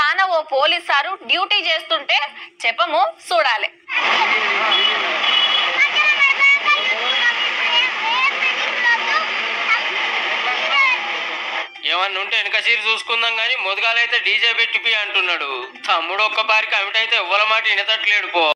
వాన ఓ police sir duty చేస్తుంటే చెప్పము చూడాలి. ఏమన్నా ఉంటే వెనక సీరు చూసుకుందాం గానీ మొదగాలైతే డీజే పెట్టిపి అంటున్నాడు. తమ్ముడు ఒక్క పారికి అమిటైతే ఎవ్వల మాట వినతట్లేడు పో.